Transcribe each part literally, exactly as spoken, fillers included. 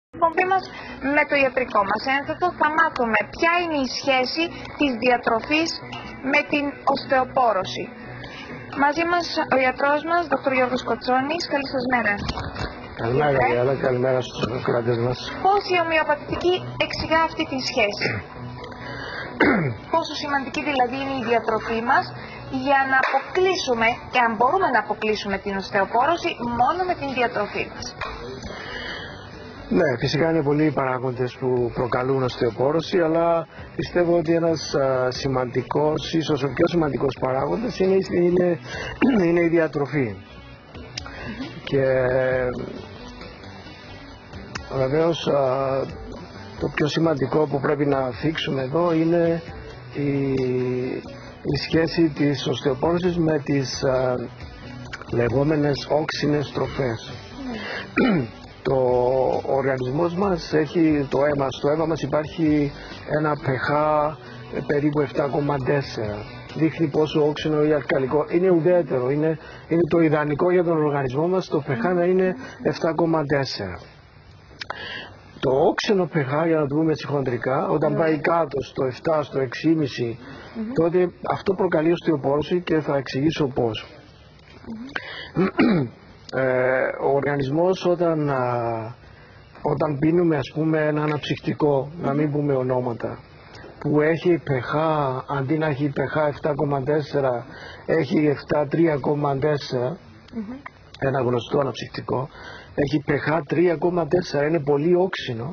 εκπομπή μας με το ιατρικό μας ένθετο θα μάθουμε ποια είναι η σχέση της διατροφής με την οστεοπόρωση. Μαζί μας ο ιατρός μας, δόκτωρ Γιώργος Κοτσόνης. Καλή σας μέρα. Καλημέρα, Γαλλιάδα, καλημέρα στους ακροατές μας. Πώς η ομοιοπαθητική εξηγά αυτή τη σχέση? Πόσο σημαντική δηλαδή είναι η διατροφή μας για να αποκλείσουμε, και αν μπορούμε να αποκλείσουμε την οστεοπόρωση μόνο με την διατροφή μας? Ναι, φυσικά είναι πολλοί οι παράγοντες που προκαλούν οστεοπόρωση, αλλά πιστεύω ότι ένας α, σημαντικός, ίσως ο πιο σημαντικός παράγοντας είναι, είναι, είναι η διατροφή. Mm-hmm. Και βεβαίως α, το πιο σημαντικό που πρέπει να θίξουμε εδώ είναι η, η σχέση της οστεοπόρωσης με τις α, λεγόμενες όξινες τροφές. Mm-hmm. Το ο οργανισμός μας έχει το αίμα, στο αίμα μας υπάρχει ένα pH περίπου επτά κόμμα τέσσερα. Δείχνει πόσο όξινο ή αλκαλικό. Είναι ουδέτερο, είναι, είναι το ιδανικό για τον οργανισμό μας το pH να είναι επτά κόμμα τέσσερα. Το όξινο pH, για να το δούμε χοντρικά, όταν πάει κάτω στο επτά, στο έξι κόμμα πέντε, mm-hmm. τότε αυτό προκαλεί οστεοπόρωση και θα εξηγήσω πώς. Mm-hmm. Ε, ο οργανισμός όταν, α, όταν πίνουμε ας πούμε ένα αναψυκτικό, να μην πούμε ονόματα, που έχει pH, αντί να έχει pH επτά κόμμα τέσσερα έχει επτά τρία κόμμα τέσσερα, mm-hmm. ένα γνωστό αναψυκτικό, έχει pH τρία κόμμα τέσσερα, είναι πολύ όξινο.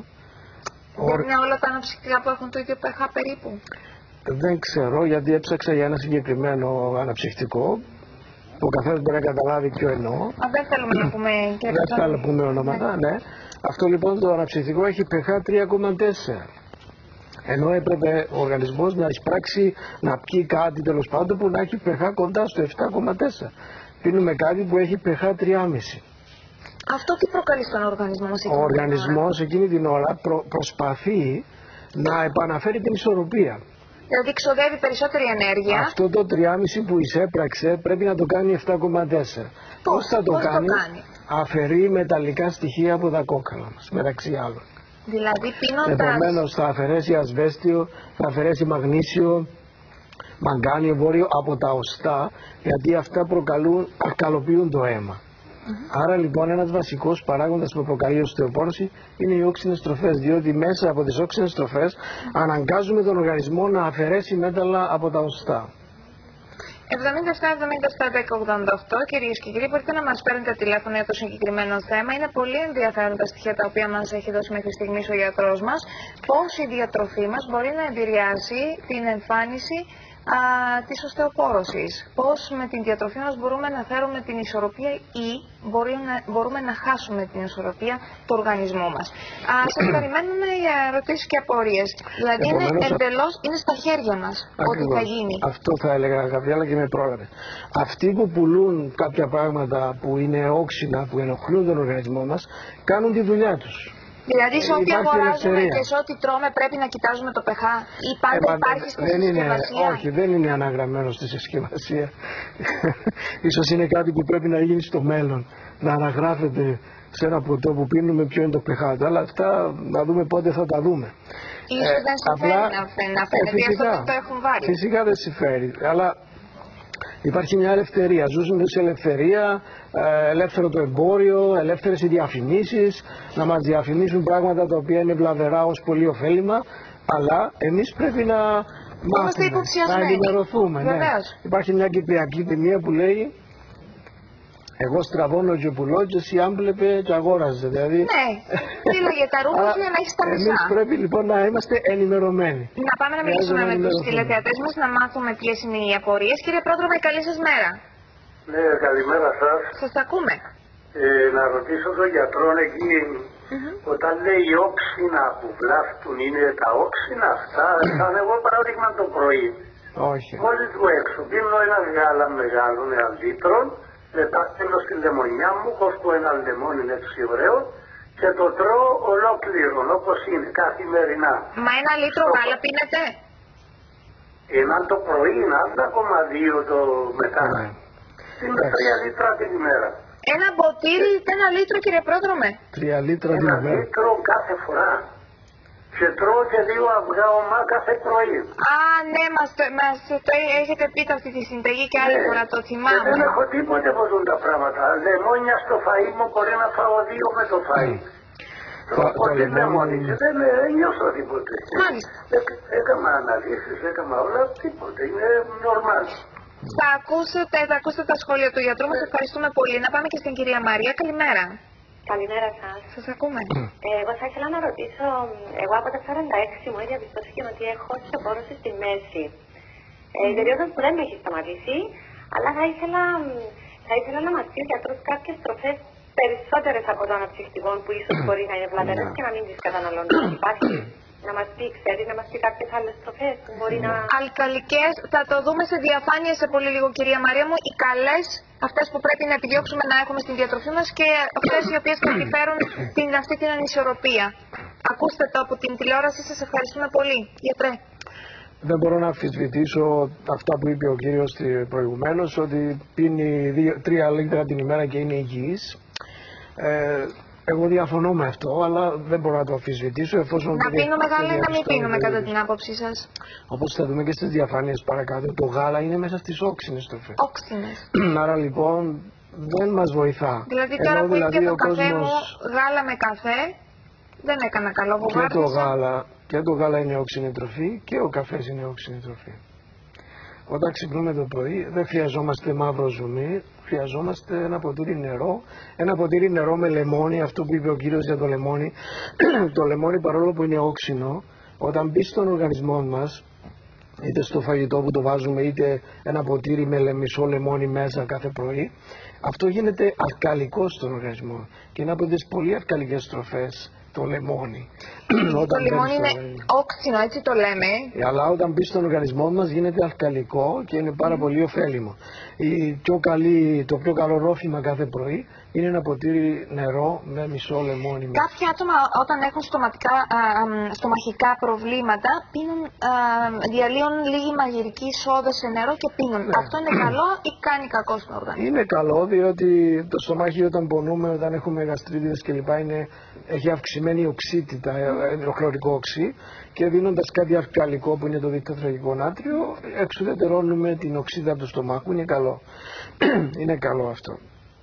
Δεν είναι όλα τα αναψυκτικά που έχουν το ίδιο pH περίπου? Δεν ξέρω, γιατί έψαξα για ένα συγκεκριμένο αναψυκτικό. Ο καθένας μπορεί να καταλάβει ποιο εννοώ. Α, δεν θέλουμε να πούμε και δεν θέλουμε να πούμε ονόματα, ναι. ναι. Αυτό λοιπόν το αναψυκτικό έχει pH τρία κόμμα τέσσερα. Ενώ έπρεπε ο οργανισμός να εισπράξει, να πιει κάτι τέλος πάντων που να έχει pH κοντά στο επτά κόμμα τέσσερα. Πίνουμε κάτι που έχει pH τρία κόμμα πέντε. Αυτό τι προκαλεί στον οργανισμό μας? Ο οργανισμός εκείνη την ώρα προ, προσπαθεί να επαναφέρει την ισορροπία. Δηλαδή ξοδεύει περισσότερη ενέργεια. Αυτό το τρία κόμμα πέντε που εισέπραξε πρέπει να το κάνει επτά κόμμα τέσσερα. Πώς, πώς θα το, πώς κάνει? το κάνει? Αφαιρεί μεταλλικά στοιχεία από τα κόκκαλα μας, μεταξύ άλλων. Δηλαδή πίνοντας... Επομένως θα αφαιρέσει ασβέστιο, θα αφαιρέσει μαγνήσιο, μαγκάνιο, βόρειο από τα οστά, γιατί αυτά προκαλούν, αλκαλοποιούν το αίμα. Mm-hmm. Άρα λοιπόν ένας βασικός παράγοντας που προκαλεί οστεοπόρωση είναι οι όξινες τροφές, διότι μέσα από τις όξινες τροφές mm-hmm. αναγκάζουμε τον οργανισμό να αφαιρέσει μέταλλα από τα οστά. εβδομήντα επτά εβδομήντα επτά δέκα ογδόντα οκτώ, κυρίες και κύριοι, μπορείτε να μας παίρνετε τηλέφωνο για το συγκεκριμένο θέμα. Είναι πολύ ενδιαφέροντα στοιχεία τα οποία μας έχει δώσει μέχρι στιγμής ο γιατρός μας. Πώς η διατροφή μας μπορεί να επηρεάσει την εμφάνιση α, της οστεοπόρωσης. Πώς με την διατροφή μας μπορούμε να φέρουμε την ισορροπία ή μπορεί να, μπορούμε να χάσουμε την ισορροπία του οργανισμού μας. Α, σας περιμένουν για ερωτήσεις και απορίες. Δηλαδή είναι εντελώς, είναι στα χέρια μας ό,τι θα γίνει. Αυτό θα έλεγα, Γαβριέλα, και με πρόλαβε. Αυτοί που πουλούν κάποια πράγματα που είναι όξινα, που ενοχλούν τον οργανισμό μας, κάνουν τη δουλειά τους. Δηλαδή σε ό,τι αγοράζουμε ελευθερία. και σε ό,τι τρώμε πρέπει να κοιτάζουμε το pH ή πάντα ε, υπάρχει στη δεν συσκευασία? Είναι, όχι, δεν είναι αναγραμμένο στη συσκευασία. Ίσως είναι κάτι που πρέπει να γίνει στο μέλλον. Να αναγράφεται σε ένα ποτό που πίνουμε ποιο είναι το pH. Αλλά αυτά να δούμε πότε θα τα δούμε. Ίσως ε, δεν συμφέρει να φαίνεται, ε, αυτό το έχουν βάλει. Φυσικά δεν συμφέρει, αλλά υπάρχει μια ελευθερία. Ζούμε σε ελευθερία, ελεύθερο το εμπόριο, ελεύθερες οι διαφημίσεις, να μας διαφημίσουν πράγματα τα οποία είναι βλαβερά ως πολύ ωφέλιμα, αλλά εμείς πρέπει να μάθουμε, να ενημερωθούμε. Ναι. Υπάρχει μια κυπριακή ταινία που λέει «Εγώ στραβώνω και πουλώ και εσύ άμπλεπε και αγόραζε». Δηλαδή... Ναι, δίλογε τα ρούχα για να έχεις τα μισά. Εμείς πρέπει λοιπόν να είμαστε ενημερωμένοι. Να πάμε να μιλήσουμε με τους τηλεθεατές μας, να μάθουμε ποιες είναι οι απορίες. Κύριε Πρόδρομε, καλή σας μέρα. Ναι, καλημέρα σας. Σας ακούμε. Ε, να ρωτήσω τον γιατρό εκεί, mm-hmm. όταν λέει όξινα που βλάφτουν, είναι τα όξινα αυτά? Σαν εγώ παράδειγμα το πρωί. Όχι. Μόλις βγω έξω, πίνω ένα γάλα μεγάλο νεαλίτρων, μετά στέλνω στη λεμονιά μου, κόστο ένα λεμόνι έτσι ωραίο και το τρώω ολόκληρο όπως είναι καθημερινά. Μα ένα λίτρο γάλα πίνετε? Έναν το πρωί, ένα κόμμα δύο το μετά. Ναι. Είναι τρία λίτρα την ημέρα. Ένα ποτήρι, ένα λίτρο, κύριε Πρόδρομε. Τρία λίτρα την Ένα ημέρα. λίτρο κάθε φορά. Και τρώω και δύο αυγά ομά κάθε πρωί. Α, ναι, μας, το- μας το έχετε πει αυτή τη συνταγή και άλλη Ναι. φορά, το Και θυμάμαι. δεν έχω τίποτε από ζουν τα πράγματα. Λεμόνια στο φαΐ μου μπορεί να φάω δύο με το φαΐ. Το- Τρώω το την λεμόνι- λεμόνι και δεν ε, νιώθω τίποτε. Μάλιστα. Έκ- Έκανα αναλύσεις, έκανα όλα, τίποτε. Είναι νορμάλ. Θα ακούσετε, θα ακούσετε τα σχόλια του γιατρού μας. Ευχαριστούμε πολύ. Να πάμε και στην κυρία Μαρία. Καλημέρα. Καλημέρα σας. Σας ακούμε. Ε, εγώ θα ήθελα να ρωτήσω, εγώ από τα σαράντα έξι μου διαπιστώθηκε ότι έχω οστεοπόρωση στη μέση. Ε, η περίοδος που δεν με έχει σταματήσει, αλλά θα ήθελα, θα ήθελα να μας πει ο γιατρός κάποιες τροφές περισσότερες από το αναψυχτικό που ίσως μπορεί να είναι βλαβερές και να μην τις καταναλώνω. Υπάρχει να μας πει, ξέρει, να μας πει κάποιες άλλες τροφές που μπορεί να... Αλκαλικές, θα το δούμε σε διαφάνεια σε πολύ λίγο, κυρία Μαρία μου. Οι καλές, αυτές που πρέπει να επιδιώξουμε να έχουμε στην διατροφή μας και αυτές οι οποίες θα επιφέρουν την, αυτή την ανισορροπία. Ακούστε το από την τηλεόραση, σας ευχαριστούμε πολύ. Γιατρέ. Δεν μπορώ να αμφισβητήσω αυτά που είπε ο κύριος προηγουμένως, ότι πίνει δύο, τρία λίτρα την ημέρα και είναι υγιής. Ε, εγώ διαφωνώ με αυτό, αλλά δεν μπορώ να το αμφισβητήσω εφόσον... Να δεν- πίνουμε δεν γάλα ή να μην διαπιστώνω πίνουμε κατά περίπτωση. την άποψή σας. Όπως θα δούμε και στις διαφάνειες παρακάτω, το γάλα είναι μέσα στις όξινες τροφές. Όξινες. Άρα λοιπόν δεν μας βοηθά. Δηλαδή Ενώ τώρα που δηλαδή είχε το ο καφέ μου κόσμος γάλα με καφέ, δεν έκανα καλό. και το, Βοβάρδισα. γάλα, και το γάλα είναι όξινη τροφή και ο καφές είναι όξινη τροφή. Όταν ξυπνούμε το πρωί δεν χρειαζόμαστε μαύρο ζουμί, χρειαζόμαστε ένα ποτήρι νερό, ένα ποτήρι νερό με λεμόνι, αυτό που είπε ο κύριος για το λεμόνι. Το λεμόνι παρόλο που είναι όξινο, όταν μπει στον οργανισμό μας, είτε στο φαγητό που το βάζουμε είτε ένα ποτήρι με λε- μισό λεμόνι μέσα κάθε πρωί, αυτό γίνεται αλκαλικό στον οργανισμό και είναι από τις πολύ αλκαλικές τροφές το λεμόνι. Το Όταν μπαίνει λιμόνι στον είναι οργανισμό. όξινο, έτσι το λέμε. Αλλά όταν μπει στον οργανισμό μας γίνεται αλκαλικό και είναι πάρα πολύ ωφέλιμο. Η πιο καλή, το πιο καλό ρόφημα κάθε πρωί είναι ένα ποτήρι νερό με μισό λεμόνι μέσα. Κάποια άτομα όταν έχουν στοματικά, α, α, στομαχικά προβλήματα πίνουν, α, διαλύουν λίγη μαγειρική σόδα σε νερό και πίνουν. Αυτό είναι καλό ή κάνει κακό στον οργανισμό? Είναι καλό διότι το στομάχι όταν πονούμε, όταν έχουμε γαστρίτιδες κλπ. Είναι, έχει αυξημένη οξύτητα, ε, χλωρικό οξύ και δίνοντας κάτι αλκαλικό που είναι το δικτατραγικό νάτριο εξουδετερώνουμε την οξύτητα του στομάχου. Είναι καλό. Είναι καλό αυτό.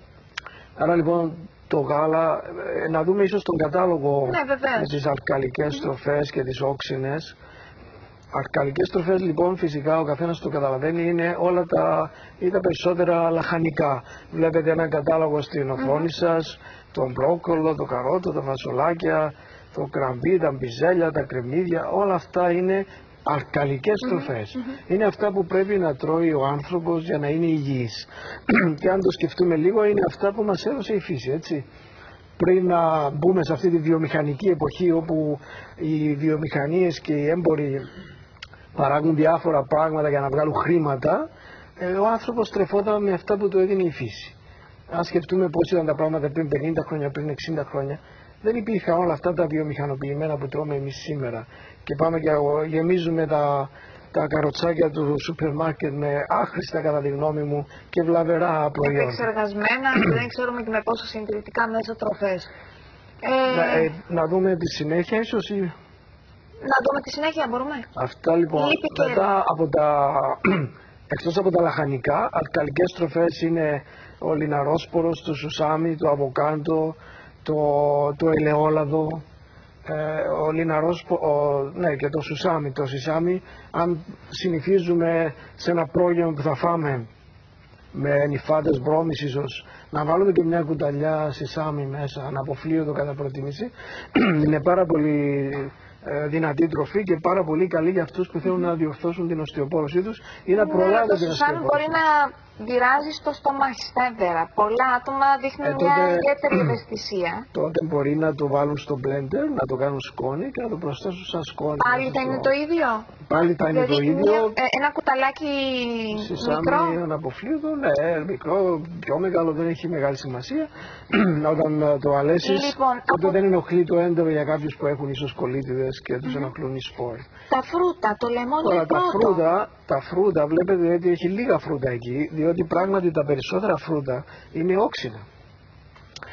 Άρα λοιπόν το γάλα, ε, να δούμε ίσως τον κατάλογο Ναι, βεβαίως. με τις αλκαλικές τροφές και τις όξινες. Αλκαλικές τροφές λοιπόν φυσικά ο καθένας το καταλαβαίνει είναι όλα τα ή τα περισσότερα λαχανικά. Βλέπετε έναν κατάλογο στην οθόνη σας, τον μπρόκολο, το καρότο, τα φασολάκια, το κραμπί, τα μπιζέλια, τα κρεμμύδια, όλα αυτά είναι αλκαλικές τροφές. Είναι αυτά που πρέπει να τρώει ο άνθρωπος για να είναι υγιής. Και αν το σκεφτούμε λίγο είναι αυτά που μας έδωσε η φύση, έτσι. Πριν να μπούμε σε αυτή τη βιομηχανική εποχή όπου οι βιομηχανίες και οι έμποροι παράγουν διάφορα πράγματα για να βγάλουν χρήματα, ε, ο άνθρωπος τρεφόταν με αυτά που του έδινε η φύση. Αν σκεφτούμε πώς ήταν τα πράγματα πριν πενήντα χρόνια, πριν εξήντα χρόνια, δεν υπήρχαν όλα αυτά τα βιομηχανοποιημένα που τρώμε εμείς σήμερα. Και πάμε και γεμίζουμε τα, τα καροτσάκια του σούπερ μάρκετ με άχρηστα κατά τη γνώμη μου και βλαβερά προϊόντα. Επεξεργασμένα και δεν ξέρουμε και με πόσο συντηρητικά μέσα τροφές. Ε, Να, ε, να δούμε τη συνέχεια ίσως ή... να δούμε τη συνέχεια, μπορούμε. Αυτά λοιπόν, Λείπει και- μετά από τα, εκτός από τα λαχανικά, αλκαλικές τροφές είναι ο λιναρόσπορος, το σουσάμι, το αβοκάντο, το, το ελαιόλαδο, ε, ο λιναρόσπο, ο, ναι και το σουσάμι, το σισάμι, αν συνηθίζουμε σε ένα πρόγευμα που θα φάμε με νυφάδες βρώμης ίσως, να βάλουμε και μια κουταλιά σισάμι μέσα, αναποφλίωτο κατά προτίμηση, είναι πάρα πολύ ε, δυνατή τροφή και πάρα πολύ καλή για αυτούς που θέλουν να διορθώσουν την οστεοπόρωσή τους ή να Ναι, προλάβουν το την σουσάμι μπορεί οστεοπόρωση. να πειράζει στο στομάχι, στα έδερα. Πολλά άτομα δείχνουν Ε, μια τότε- ιδιαίτερη ευαισθησία. Τότε μπορεί να το βάλουν στο blender, να το κάνουν σκόνη και να το προσθέσουν σαν σκόνη. Πάλι μέσα θα είναι στο- το ίδιο. Πάλι θα είναι Δηλαδή το ίδιο. μια- ε, ένα κουταλάκι μικρό. Σισάμι αναποφλίωτο, ναι, μικρό, πιο μεγάλο δεν έχει μεγάλη σημασία. Όταν ε, το αλέσεις, Λοιπόν, τότε από- δεν ενοχλεί το έντονο για κάποιους που έχουν ίσως κολίτιδες και τους ενοχλούν οι σπόροι. Τα φρούτα, το λεμόνι Τώρα είναι τα πρώτο. φρούτα, τα φρούτα βλέπετε ότι έχει λίγα φρούτα εκεί, διότι πράγματι τα περισσότερα φρούτα είναι όξινα.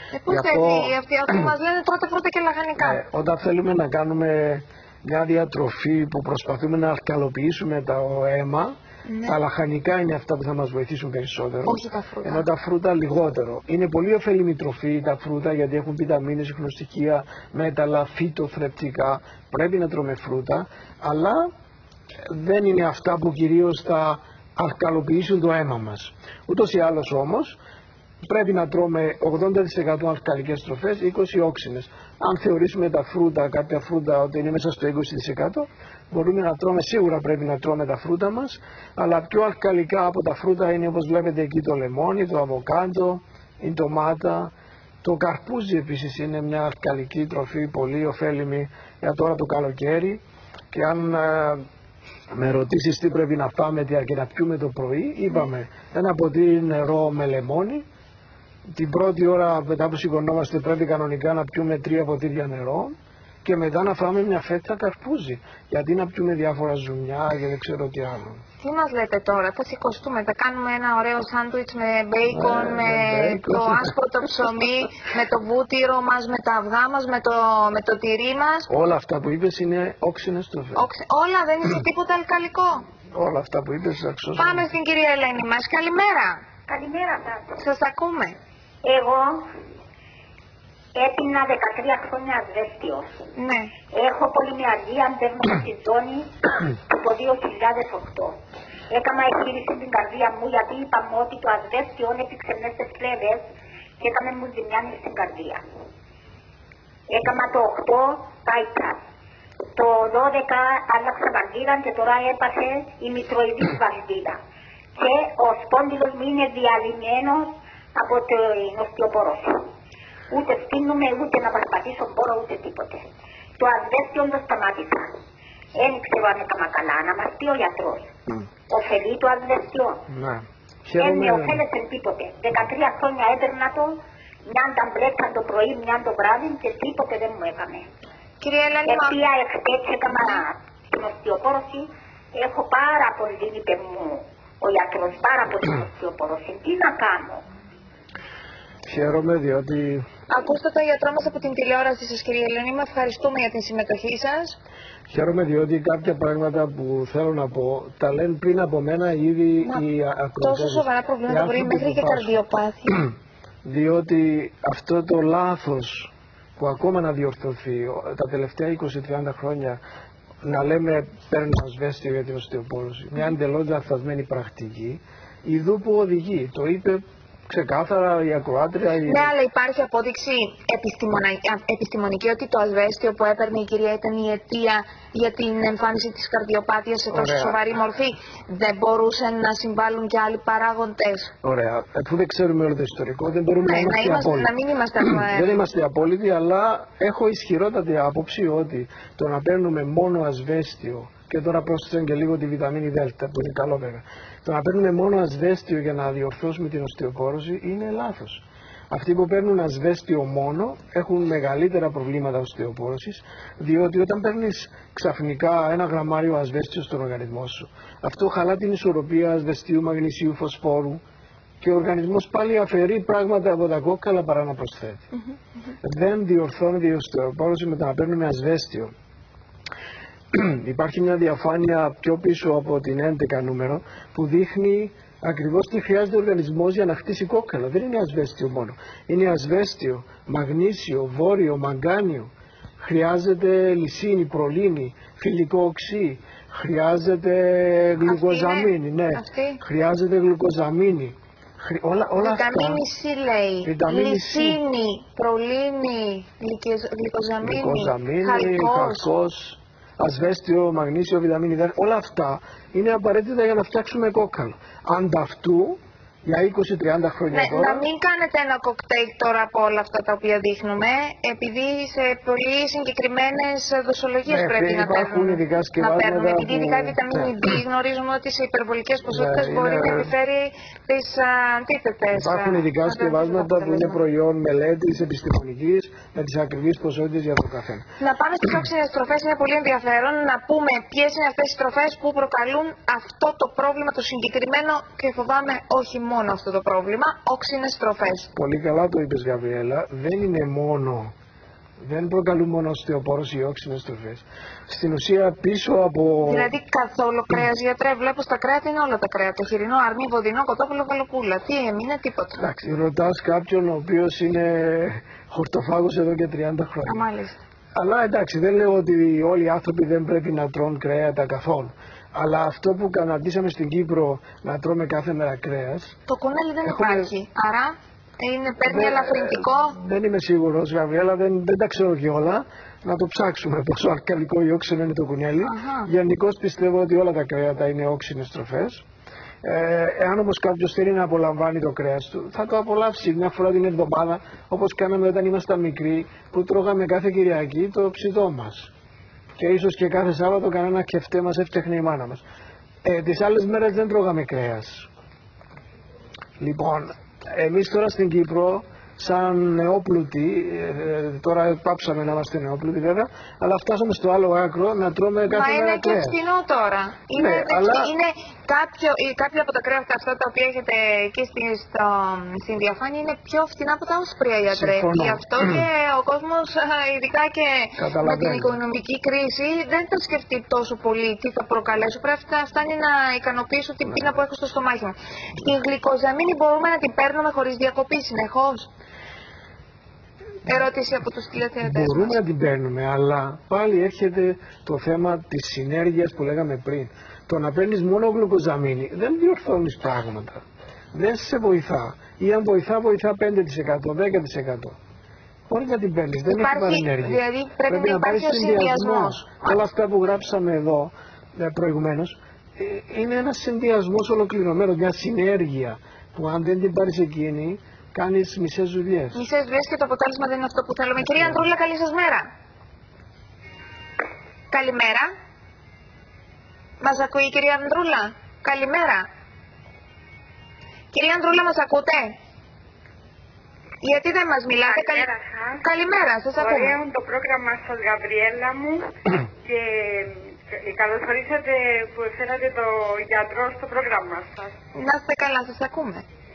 Ε, πώς έτσι, αυτοί, αυτοί μας λένε τρώτε φρούτα και λαχανικά. Ε, όταν θέλουμε να κάνουμε μια διατροφή που προσπαθούμε να αλκαλοποιήσουμε το αίμα, ναι. τα λαχανικά είναι αυτά που θα μας βοηθήσουν περισσότερο. Όχι τα φρούτα. Ενώ τα φρούτα λιγότερο. Είναι πολύ ωφέλιμη τροφή τα φρούτα γιατί έχουν βιταμίνες, ιχνοστοιχεία, μέταλλα, φυτοθρεπτικά. Πρέπει να τρώμε φρούτα, αλλά δεν είναι αυτά που κυρίως θα αλκαλοποιήσουν το αίμα μας. Ούτως ή άλλως όμως, πρέπει να τρώμε ογδόντα τοις εκατό αλκαλικές τροφές, είκοσι τοις εκατό όξινες. Αν θεωρήσουμε τα φρούτα, κάποια φρούτα ότι είναι μέσα στο είκοσι τοις εκατό, μπορούμε να τρώμε, σίγουρα πρέπει να τρώμε τα φρούτα μας, αλλά πιο αλκαλικά από τα φρούτα είναι, όπως βλέπετε εκεί, το λεμόνι, το αβοκάντο, η ντομάτα. Το καρπούζι επίσης είναι μια αλκαλική τροφή, πολύ ωφέλιμη για τώρα το καλοκαίρι, και αν ε, με ρωτήσεις τι πρέπει να πάμε και να πιούμε το πρωί, είπαμε ένα ποτήρι νερό με λεμόνι. Την πρώτη ώρα μετά που σηκωνόμαστε πρέπει κανονικά να πιούμε τρία ποτήρια νερό και μετά να φάμε μια φέτα καρπούζι. Γιατί να πιούμε διάφορα ζουμιά και δεν ξέρω τι άλλο. Τι μας λέτε τώρα, θα σηκωστούμε, θα κάνουμε ένα ωραίο σάντουιτς με μπέικον, ε, με, με το άσπρωτο ψωμί, με το βούτυρο μας, με τα αυγά μας, με το, με το τυρί μας. Όλα αυτά που είπες είναι όξινες τροφές. Όξι... Όλα, δεν είναι τίποτα αλκαλικό. Όλα αυτά που είπες αξιώσουν. Πάμε στην κυρία Ελένη μας. Καλημέρα. Καλημέρα σας. Σας ακούμε. Εγώ έπινα δεκατρία χρόνια ασβέστιο. Ναι. Έχω πολυμυαλγία αντέρμοκορτιζόνη από το δύο χιλιάδες οκτώ. Έκανα εγχείρηση στην καρδία μου γιατί είπαμε ότι το ασβέστιο έπαιξε μέσα στις φλέβες και έκαμε μου ζημιά στην καρδία. Έκανα το οκτώ bypass. Το δώδεκα άλλαξα βαλβίδα και τώρα έπασε η μητροειδής βαλβίδα. Και ο σπόνδυλος μου είναι διαλυμένος από την οστεοπόρωση. Ούτε στείνουμε, ούτε να περπατήσω μπορώ, ούτε τίποτε. Το ασβέστιο το σταμάτησα. Δεν ξέρω αν έκανα καλά, να μας πει ο γιατρός. Mm. Οφελεί το ασβέστιο. Ναι. Δεν με ωφέλεσε τίποτε. δεκατρία χρόνια έπαιρνα το, μια ταμπλέτα το πρωί, μια το βράδυ και τίποτε δεν μου έκανε. Κυρία Ελένη, Επία εχθές έκανα στην οστεοπόρωση. Έχω πάρα πολύ, είπε μου ο γιατρός, πάρα πολύ οστεοπόρωση. Τι να κάνω. Χαίρομαι διότι... Ακούστε τον γιατρό μας από την τηλεόραση σας, κυρία Ελένη, με ευχαριστούμε για την συμμετοχή σας. Χαίρομαι διότι κάποια πράγματα που θέλω να πω τα λένε πριν από μένα ήδη Μα, οι ακροατές. Τόσο σοβαρά προβλήματα μπορεί μέχρι και καρδιοπάθεια. Διότι αυτό το λάθος που ακόμα να διορθωθεί τα τελευταία είκοσι με τριάντα χρόνια, να λέμε παίρνω ασβέστιο για την οστεοπόρωση, μια εντελώς λαθασμένη πρακτική, ειδού που οδηγεί. Το είπε ξεκάθαρα η ακροάτρια. Η... Ναι, αλλά υπάρχει απόδειξη επιστημονική ότι το ασβέστιο που έπαιρνε η κυρία ήταν η αιτία για την εμφάνιση της καρδιοπάθειας σε τόσο Ωραία. σοβαρή μορφή. Δεν μπορούσαν να συμβάλλουν και άλλοι παράγοντες. Ωραία. Αφού δεν ξέρουμε όλο το ιστορικό, δεν μπορούμε Ναι, να είμαστε, να, είμαστε απόλυτοι. να μην είμαστε Δεν είμαστε απόλυτοι, αλλά έχω ισχυρότατη άποψη ότι το να παίρνουμε μόνο ασβέστιο, και τώρα πρόσθεσαν και λίγο τη βιταμίνη Δ, που είναι καλό βέβαια. Το να παίρνουμε μόνο ασβέστιο για να διορθώσουμε την οστεοπόρωση είναι λάθος. Αυτοί που παίρνουν ασβέστιο μόνο έχουν μεγαλύτερα προβλήματα οστεοπόρωσης, διότι όταν παίρνεις ξαφνικά ένα γραμμάριο ασβέστιο στον οργανισμό σου, αυτό χαλά την ισορροπία ασβεστίου, μαγνησίου, φωσφόρου και ο οργανισμός πάλι αφαιρεί πράγματα από τα κόκκαλα παρά να προσθέτει. Δεν διορθώνεται η οστεοπόρωση με το να παίρνουμε ασβέστιο. Υπάρχει μια διαφάνεια πιο πίσω από την έντεκα νούμερο που δείχνει ακριβώς τι χρειάζεται ο οργανισμός για να χτίσει κόκκαλα. Δεν είναι ασβέστιο μόνο. Είναι ασβέστιο, μαγνήσιο, βόριο, μαγκάνιο. Χρειάζεται λυσίνη, προλίνη, φιλικό οξύ. Χρειάζεται γλυκοζαμίνη. Ναι. Χρειάζεται γλυκοζαμίνη. Χρει... Όλα, όλα βιταμίνη αυτά. C λέει. Λυσίνη, προλίνη, γλυκοζαμίνη, χαλκός. Ασβέστιο, μαγνήσιο, βιταμίνη Δ, όλα αυτά είναι απαραίτητα για να φτιάξουμε κόκκαλο. Ανταυτού, για είκοσι με τριάντα χρόνια ναι, τώρα... Να μην κάνετε ένα κοκτέιλ τώρα από όλα αυτά τα οποία δείχνουμε, επειδή σε πολύ συγκεκριμένες δοσολογίες ναι, πρέπει να παίρνουν. Να παίρνουμε, που... επειδή ειδικά η βιταμίνη D ναι. γνωρίζουμε ότι σε υπερβολικές ποσότητες ναι, μπορεί είναι... να επιφέρει τις αντίθετες. Υπάρχουν ειδικά σκευάσματα που είναι προϊόν μελέτης επιστημονικής με τις ακριβείς ποσότητες για το καθένα. Να πάμε στις όξινες τροφές, είναι πολύ ενδιαφέρον να πούμε ποιες είναι αυτές οι τροφές που προκαλούν αυτό το πρόβλημα το συγκεκριμένο και φοβάμαι όχι μόνο αυτό το πρόβλημα, όξινες τροφές. Πολύ καλά το είπες, Γαβριέλα. Δεν είναι μόνο, δεν προκαλούν μόνο οστεοπόρωση οι όξινες τροφές. Στην ουσία πίσω από... Δηλαδή καθόλου κρέας, γιατρέ, βλέπω στα κρέατα είναι όλα τα κρέατα. Το χοιρινό, αρνί, βοδινό, κοτόπουλο, γαλοπούλα. Τι έμεινε, τίποτα. Εντάξει, ρωτάς κάποιον ο οποίος είναι χορτοφάγος εδώ και τριάντα χρόνια. Α, μάλιστα. Αλλά εντάξει, δεν λέω ότι όλοι οι άνθρωποι δεν πρέπει να τρώνε κρέατα καθόλου. Αλλά αυτό που καναντήσαμε στην Κύπρο να τρώμε κάθε μέρα κρέας... Το κουνέλι δεν έχουμε... υπάρχει, άρα είναι, παίρνει δεν, ελαφρυντικό. Δεν είμαι σίγουρος, Γαβριέλα, δεν, δεν τα ξέρω κιόλα. Να το ψάξουμε πόσο αλκαλικό ή όξινο είναι το κουνέλι. Γενικώς πιστεύω ότι όλα τα κρέατα είναι όξινες τροφές. Ε, εάν όμως κάποιος θέλει να απολαμβάνει το κρέας του, θα το απολαύσει μια φορά την εβδομάδα, όπως κάναμε όταν ήμασταν μικροί, που τρώγαμε κάθε Κυριακή το ψητό μας. Και ίσως και κάθε Σάββατο κανένα κεφτέ μας έφτιαχνε η μάνα μας. Ε, τις άλλες μέρες δεν τρώγαμε κρέας. Λοιπόν, εμείς τώρα στην Κύπρο, σαν νεόπλουτοι, ε, τώρα πάψαμε να είμαστε νεόπλουτοι βέβαια, αλλά φτάσαμε στο άλλο άκρο να τρώμε κάθε Μα μέρα είναι και κρέας. φθηνό τώρα. Είναι, Ναι, αλλά... είναι κάποιο, κάποια από τα κρέατα αυτά τα οποία έχετε εκεί στη, στο, στην διαφάνεια είναι πιο φθηνά από τα όσπρια, γιατρέ. Συμφωνώ. Γι' αυτό και ο κόσμος, ειδικά και με την οικονομική κρίση, δεν θα σκεφτεί τόσο πολύ τι θα προκαλέσω. Πρέπει να φτάνει να ικανοποιήσω την πείνα που έχω στο στομάχι μου. Την γλυκοζαμίνη μπορούμε να την παίρνουμε χωρίς διακοπή συνεχώς? Ερώτηση από τους τηλεθεατές. Μπορούμε να την παίρνουμε, αλλά πάλι έρχεται το θέμα της συνέργειας που λέγαμε πριν. Το να παίρνεις μόνο γλυκοζαμίνη δεν διορθώνεις πράγματα. Δεν σε βοηθά. Ή αν βοηθά, βοηθά πέντε τοις εκατό, δέκα τοις εκατό. Μπορεί να την παίρνεις, δεν έχει παρενέργεια. Δηλαδή πρέπει, πρέπει να υπάρχει ο συνδυασμός. Όλα αυτά που γράψαμε εδώ προηγουμένως είναι ένας συνδυασμός ολοκληρωμένος, μια συνέργεια που αν δεν την πάρεις εκείνη, κάνεις μισές δουλειές. Μισές δουλειές και το αποτέλεσμα δεν είναι αυτό που θέλουμε. Κυρία Ανδρούλα, καλή σας μέρα. Καλημέρα. Μας ακούει η κυρία Ανδρούλα? Καλημέρα. Κυρία Ανδρούλα, μας ακούτε? Γιατί δεν μας μιλάτε? Καλημέρα σας. Καλημέρα, σας ακούμε. Ωραίο το πρόγραμμα σας, Γαβριέλα μου, και καλώς ορίσατε που έφερατε το γιατρό στο πρόγραμμα σας. Να είστε καλά, σας ακούμε.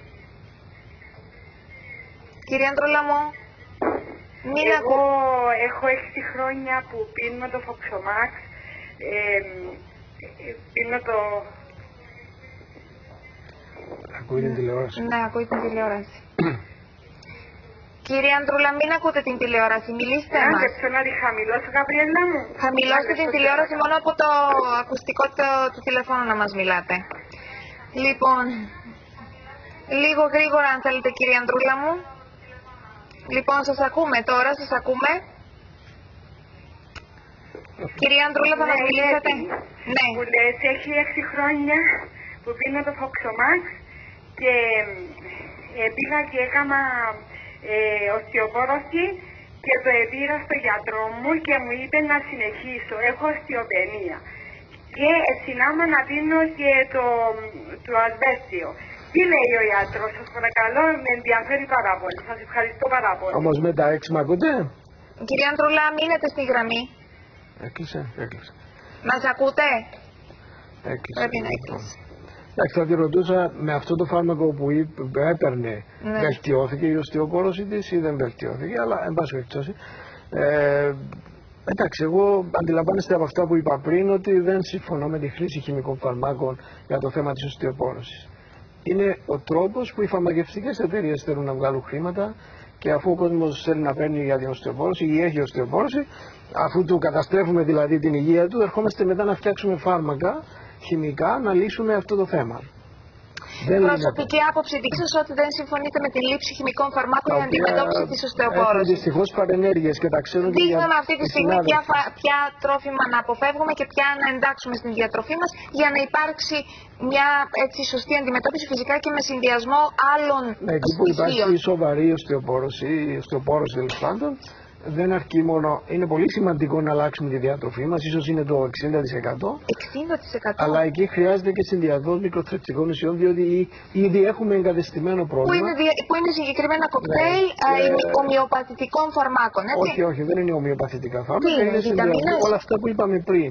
Κυρία Ανδρούλα μου, μην Εγώ ακούω. έχω έξι χρόνια που πίνω το Foxomax, ε, πίνω το... Ακούει την τηλεόραση. Ναι, ακούει την τηλεόραση. Κυρία Ανδρούλα, μην ακούτε την τηλεόραση, μιλήστε Αν μας. και θέλω να τη χαμηλώσω, Γαβριέλα μου. Χαμηλώστε την τηλεόραση, μόνο από το ακουστικό του, του τηλεφώνου να μας μιλάτε. Λοιπόν, λίγο γρήγορα αν θέλετε, κυρία Ανδρούλα μου. Λοιπόν, σας ακούμε τώρα, σας ακούμε. Κυρία Ανδρούλα, θα μας Ναι, μιλήσετε? Ναι. Που λες, έχει έξι χρόνια που πίνω το Foxomax και ε, πήγα και έκανα ε, οστεοπόρωση και το επήρα στο γιατρό μου και μου είπε να συνεχίσω. Έχω οστεοπενία. Και συνάμα να πίνω και το, το ασβέστιο. Τι λέει ο ιατρός, σας παρακαλώ, με ενδιαφέρει πάρα πολύ. Σας ευχαριστώ πάρα πολύ. Όμως με τα έξι μ' ακούτε? Κυρία Ανδρούλα, μείνετε στη γραμμή. Έκλεισε, έκλεισε. Μας ακούτε? Έκλεισε. Πρέπει να έκλεισε. Εντάξει, θα τη ρωτούσα, με αυτό το φάρμακο που έπαιρνε, ναι. βελτιώθηκε η οστεοπόρωση της ή δεν βελτιώθηκε, αλλά εν πάση περιπτώσει. Ε, εντάξει, εγώ αντιλαμβάνεστε από αυτά που είπα πριν ότι δεν συμφωνώ με τη χρήση χημικών φαρμάκων για το θέμα της οστεοπόρωσης. Είναι ο τρόπος που οι φαρμακευτικές εταιρείες θέλουν να βγάλουν χρήματα και αφού ο κόσμος θέλει να παίρνει για την οστεοπόρωση ή έχει οστεοπόρωση, αφού του καταστρέφουμε δηλαδή την υγεία του, ερχόμαστε μετά να φτιάξουμε φάρμακα χημικά να λύσουμε αυτό το θέμα. Δεν Προσωπική είναι... άποψη δείξα ότι δεν συμφωνείτε με τη λήψη χημικών φαρμάκων για αντιμετώπιση της Έχουν οστεοπόρωσης. δυστυχώς παρενέργειες και τα ξέρουν και για Δείχνουμε αυτή τη στιγμή ποια, ποια τρόφιμα να αποφεύγουμε και ποια να εντάξουμε στην διατροφή μας για να υπάρξει μια έτσι σωστή αντιμετώπιση, φυσικά και με συνδυασμό άλλων στοιχείων. Εκεί που υπάρχει σοβαρή οστεοπόρωση, η οστεοπόρωση τέλος πάντων, δεν αρκεί μόνο, είναι πολύ σημαντικό να αλλάξουμε τη διατροφή μας, ίσως είναι το εξήντα τοις εκατό. εξήντα τοις εκατό. Αλλά εκεί χρειάζεται και συνδυασμός μικροθρεπτικών ουσιών, διότι ήδη έχουμε εγκατεστημένο πρόβλημα. Που είναι, που είναι συγκεκριμένα κοκτέιλ ναι. ε, ομοιοπαθητικών φαρμάκων, έτσι. Όχι, όχι, δεν είναι ομοιοπαθητικά φάρμακα, είναι, είναι συνδυασμό. Όλα αυτά που είπαμε πριν.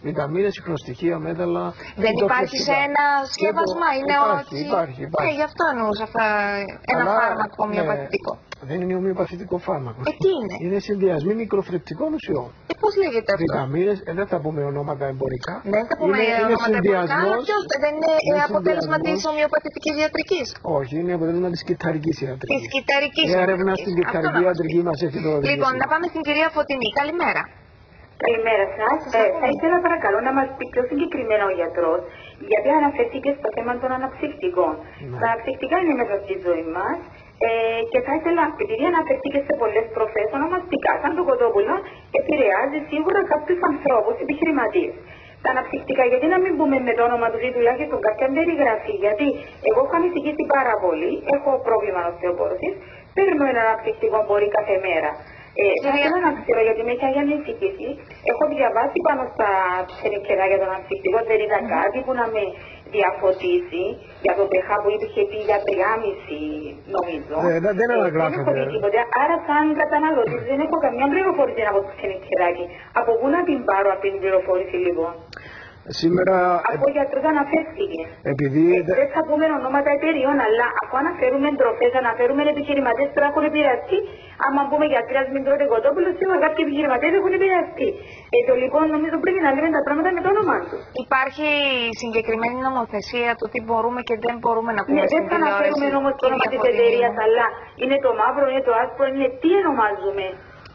βιταμίνες, ιχνοστοιχεία, μέταλλα. Δεν υπάρχει σε ένα σκεύασμα, είναι υπάρχει, όχι. υπάρχει, υπάρχει. Ε, γι' αυτό εννοούσα αυτά, ένα Αλλά, φάρμακο ομοιοπαθητικό. Ναι, δεν είναι ομοιοπαθητικό φάρμακο. Ε, τι είναι? Είναι συνδυασμοί μικροθρεπτικών ουσιών. Ε, πώς λέγεται αυτό? Βιταμίνες, ε, δεν θα πούμε ονόματα εμπορικά. Δεν θα πούμε είναι, ονόματα είναι εμπορικά, αλλά ποιος, δεν είναι, είναι αποτέλεσμα της ομοιοπαθητικής ιατρικής? Όχι, είναι αποτέλεσμα της κυταρικής ιατρικής. Της κυταρικής ιατρικής. Η έρευνα στην κυταρική ιατρική μας έχει το οδηγήσει. Λοιπόν, να πάμε στην κυρία Φωτεινή. Καλημέρα. Καλημέρα σας. Ε, θα ήθελα παρακαλώ να μας πει πιο συγκεκριμένα ο γιατρός, γιατί αναφερθήκε στο θέμα των αναψυκτικών. Ναι. Τα αναψυκτικά είναι μέσα στη ζωή μας ε, και θα ήθελα, επειδή αναφερθήκε σε πολλές προφές, ονομαστικά, σαν το κοτόπουλο, επηρεάζει σίγουρα κάποιους ανθρώπους, επιχειρηματίες. Τα αναψυκτικά, γιατί να μην πούμε με το όνομα του ή τουλάχιστον κάποια περιγραφή, γιατί εγώ έχω ανησυχήσει πάρα πολύ, έχω πρόβλημα οστεοπόρωσης, παίρνω ένα αναψυκτικό μπορεί κάθε μέρα. Ε, θα ήθελα να ξέρω, γιατί με έχει ανησυχήσει. Έχω διαβάσει πάνω στα ξενικεράκια των αναψυκτικών, δεν είδα κάτι που να με διαφωτίσει για το πεχά που είχε πει για τρία κόμμα πέντε νομίζω. Ε, δεν δεν αναγράφεται. Δεν έχω δει τίποτα. Άρα, σαν καταναλωτής, δεν έχω καμιά πληροφόρηση από το ξενικεράκι. Από πού να την πάρω αυτή την πληροφόρηση, λοιπόν? Σήμερα. Από γιατρός αναφέρθηκε. Επειδή. Ε, δεν θα πούμε ονόματα εταιριών, αλλά αφού αναφέρουμε τροφές, αναφέρουμε επιχειρηματίες που έχουν επηρεαστεί. Άμα πούμε γιατριά, μην τρώτε κοτόπουλο, σίγουρα κάποιοι επιχειρηματίες έχουν επηρεαστεί. Ε, το λοιπόν νομίζω πρέπει να λέμε τα πράγματα με το όνομά του. Υπάρχει συγκεκριμένη νομοθεσία του τι μπορούμε και δεν μπορούμε να πούμε? Ναι, δεν θα αναφέρουμε όμως το όνομα της εταιρείας, αλλά είναι το μαύρο, είναι το άσπρο, είναι τι ονομάζουμε.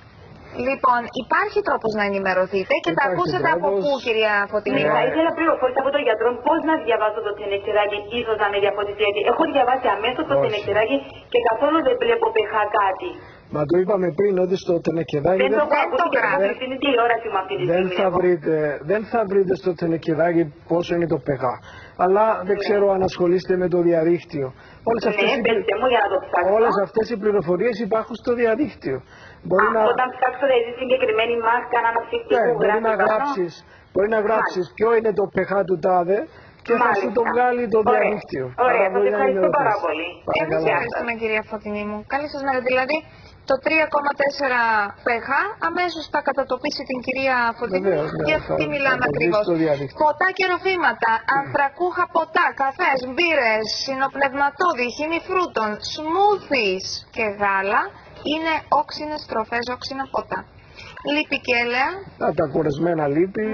Λοιπόν, υπάρχει τρόπος να ενημερωθείτε και θα ακούσετε από πού, κυρία Φωτεινή? Ναι, θα ήθελα πληροφόρηση από τον γιατρό πώς να διαβάσω το τενεκτεράκι, ίσως να με διαφωτίσει, γιατί έχω διαβάσει αμέσως το τενεκτεράκι και καθόλου δεν βλέπω πεχά κάτι. Μα το είπαμε πριν ότι στο τενεκεδάκι δεν, δεν, το δεν το γράφει, είναι τηλεόραση μου αυτή τη δεν, στιγμή. θα βρείτε, δεν θα βρείτε στο τενεκεδάκι πόσο είναι το πεχά. Αλλά δεν Ναι. ξέρω αν ασχολείστε με το διαδίκτυο. Όλες αυτές, ναι, οι, πέστε μου για να το ψάξω. όλες αυτές οι πληροφορίες υπάρχουν στο διαδίκτυο. Μπορεί Α, να, όταν ψάξω δηλαδή συγκεκριμένη μάσκα να αναψυχτικού ναι, μπορεί να γράφει γράψεις, μπορεί να γράψεις ποιο είναι το πεχά του τάδε και θα σου το βγάλει το Ωραία. διαδίκτυο. Ωραία, Άρα σας μπορεί να ευχαριστώ ενημερωθείς. πάρα πολύ. Εμείς ευχαριστούμε, κυρία Φωτεινή μου. Καλή σας μέρα. Δηλαδή, το τρία κόμμα τέσσερα πεχά αμέσως θα κατατοπίσει την κυρία Φωτεινή. Βεβαίως, ναι, Για θα- τι μιλάμε θα το δεις ακριβώς? στο διαδίκτυο. Ποτά και ροφήματα, ανθρακούχα ποτά, καφές, μπύρες, συνοπνευματώδη, χυμή φρούτων, σμούθις και γάλα είναι όξινες τροφές, όξινα ποτά. Λίπη και έλαια. Α, τα κορεσμένα λίπη.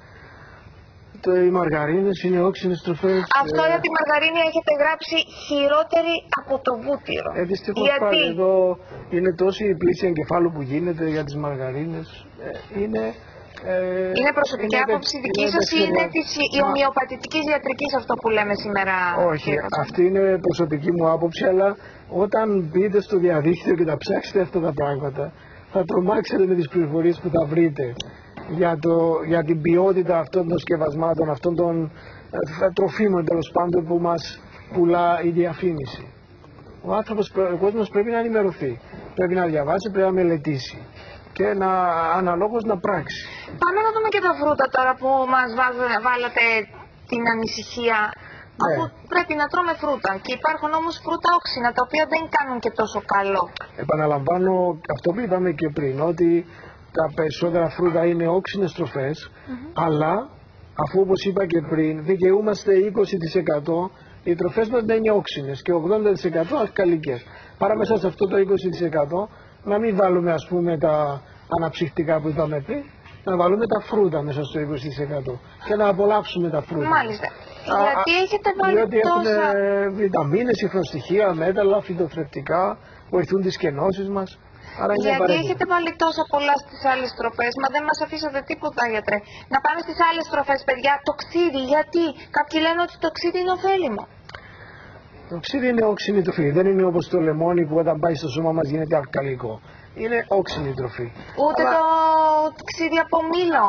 Το, οι μαργαρίνες είναι όξινες τροφές. Αυτό ε, για τη μαργαρίνη έχετε γράψει χειρότερη από το βούτυρο. Ε, δυστυχώς Γιατί? πάλι εδώ είναι τόση η πλήση εγκεφάλου που γίνεται για τις μαργαρίνες. Ε, είναι, ε, Είναι προσωπική είναι άποψη επεξ- δική είναι σας ή είναι επεξεργα- της η Μα- ομοιοπαθητικής ιατρικής αυτό που λέμε σήμερα? Όχι, κύριε Κωνσταντίνο? αυτή είναι προσωπική μου άποψη, αλλά όταν μπείτε στο διαδίκτυο και τα ψάξετε αυτά τα πράγματα, θα τρομάξετε με τις πληροφορίες που θα βρείτε για, το, για την ποιότητα αυτών των σκευασμάτων, αυτών των ε, τροφίμων τέλος πάντων που μας πουλά η διαφήμιση. Ο άνθρωπος, ο κόσμος πρέπει να ενημερωθεί, πρέπει να διαβάσει, πρέπει να μελετήσει και να αναλόγως να πράξει. Πάμε να δούμε και τα φρούτα τώρα που μας βάζ- βάλατε την ανησυχία. Ναι. Αφού πρέπει να τρώμε φρούτα και υπάρχουν όμως φρούτα όξινα τα οποία δεν κάνουν και τόσο καλό. Επαναλαμβάνω αυτό που είπαμε και πριν, ότι τα περισσότερα φρούτα είναι όξινες τροφές, αλλά αφού όπως είπα και πριν δικαιούμαστε είκοσι τοις εκατό οι τροφές μας να είναι όξινες και ογδόντα τοις εκατό αλκαλικές. Παρά μέσα σε αυτό το είκοσι τοις εκατό να μην βάλουμε ας πούμε τα αναψυκτικά που είπαμε πριν, να βάλουμε τα φρούτα μέσα στο είκοσι τοις εκατό και να απολαύσουμε τα φρούτα. Μάλιστα. Α, Γιατί α, έχετε βάλει Διότι τόσα... έχουν βιταμίνες, ιχνοστοιχεία, μέταλλα, φυτοθρεπτικά, βοηθούν τις κενώσεις μας. Άρα είναι Γιατί απαραίτητο. έχετε βάλει τόσα πολλά στις άλλες τροφές, μα δεν μας αφήσατε τίποτα, γιατρέ. Να πάμε στις άλλες τροφές, παιδιά. Το ξύδι, γιατί? Κάποιοι λένε ότι το ξύδι είναι ωφέλιμο. Το ξύδι είναι όξινη τροφή. Δεν είναι όπως το λεμόνι που όταν πάει στο σώμα μας γίνεται αλκαλικό. Είναι όξινη τροφή. Ούτε Αλλά... το ξύδι από μήλο.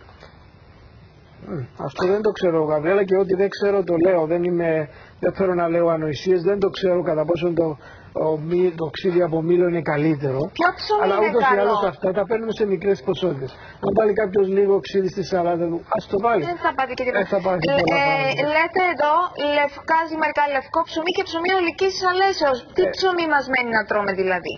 Μ, αυτό δεν το ξέρω, Γαβριέλα, και ό,τι δεν ξέρω το λέω. Δεν, είμαι, δεν θέλω να λέω ανοησίες, δεν το ξέρω κατά πόσο το, ο, μη, το ξύδι από μήλο είναι καλύτερο. Ποιο ψωμί Αλλά είναι ούτως ή καλό? άλλως αυτά τα παίρνουμε σε μικρές ποσότητες. Αν βάλει κάποιος λίγο ξύδι στη σαλάτα του, ας το βάλει. Δεν θα πάτε και Δεν θα πάθει πολλά πράγματα. λέτε εδώ λευκάζει μερικά λευκό ψωμί και ψωμί ολικής αλέσεως. Τι Ε. ψωμί μας μένει να τρώμε δηλαδή?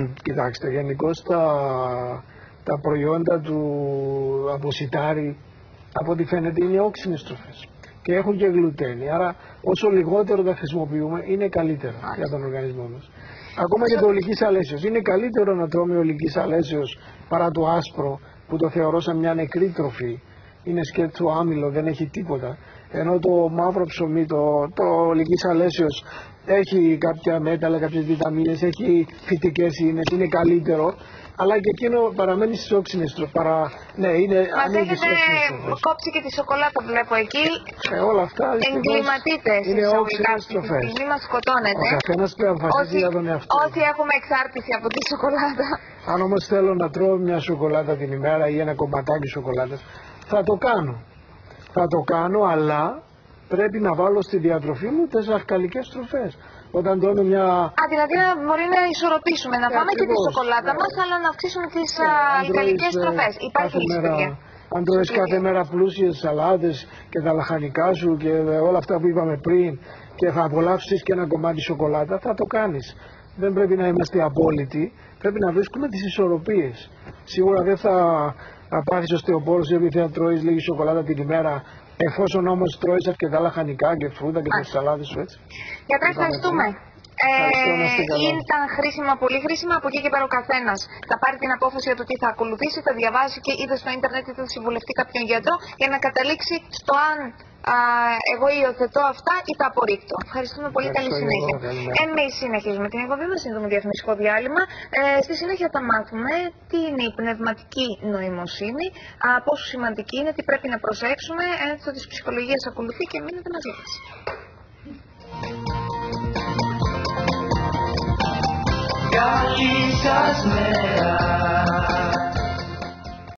Κοιτάξτε, γενικώς τα, τα προϊόντα του από σιτάρι από ό,τι φαίνεται είναι όξινες τροφές και έχουν και γλουτένι. Άρα όσο λιγότερο τα χρησιμοποιούμε είναι καλύτερο Άξι. για τον οργανισμό μας. Ακόμα και το ολικής αλέσεως. Είναι καλύτερο να τρώμε ολικής αλέσεως παρά το άσπρο που το θεωρώ σαν μια νεκρή τροφή. Είναι σκέτο άμυλο, δεν έχει τίποτα. Ενώ το μαύρο ψωμί, το, το ολικής αλέσεως έχει κάποια μέταλλα, κάποιες βιταμίνες, έχει φυτικές ίνες, είναι καλύτερο. Αλλά και εκείνο παραμένει στις όξινες τροφές. Παρα... Ναι, είναι Μας έχετε κόψει και τη σοκολάτα, βλέπω εκεί. Ε, όλα αυτά εγκληματείτε είναι όξινες τροφές. Μη μας σκοτώνετε. Ο καθένας πρέπει να αποφασίζει για τον εαυτό. Όσοι έχουμε εξάρτηση από τη σοκολάτα. Αν όμως θέλω να τρώω μια σοκολάτα την ημέρα ή ένα κομματάκι σοκολάτας, θα το κάνω. Θα το κάνω, αλλά πρέπει να βάλω στη διατροφή μου τις ζαχαρικές τροφές. Όταν τρώμε μια... Α, δηλαδή μπορεί να ισορροπήσουμε, να φάμε και τη σοκολάτα ναι. μας, αλλά να αυξήσουμε τις ναι, αλκαλικές τροφές. Υπάρχει λύση, παιδιά. Αν τρώεις κάθε μέρα πλούσιες σαλάτες και τα λαχανικά σου και όλα αυτά που είπαμε πριν και θα απολαύσεις και ένα κομμάτι σοκολάτα, θα το κάνεις. Δεν πρέπει να είμαστε απόλυτοι, πρέπει να βρίσκουμε τις ισορροπίες. Σίγουρα δεν θα πάθεις οστεοπόρωση επειδή θα τρώεις λίγη σοκολάτα την ημέρα, εφόσον όμως τρώεις αρκετά λαχανικά και φρούτα και τις σαλάτες σου, έτσι. Γιατρέ, ευχαριστούμε. Ε, ήταν χρήσιμα, πολύ χρήσιμα. Από εκεί και πέρα ο καθένας θα πάρει την απόφαση για το τι θα ακολουθήσει, θα διαβάσει και είδε στο ίντερνετ ή θα συμβουλευτεί κάποιον γιατρό για να καταλήξει στο αν α, εγώ υιοθετώ αυτά ή τα απορρίπτω. Ευχαριστούμε πολύ. Καλή συνέχεια. Εμείς συνεχίζουμε την εκπομπή μας, σύντομο διαφημιστικό διάλειμμα. Ε, στη συνέχεια θα μάθουμε τι είναι η πνευματική νοημοσύνη, α, πόσο σημαντική είναι, τι πρέπει να προσέξουμε. Ένθο της ψυχολογίας ακολουθεί και μείνετε μαζί μας. Καλή σας μέρα.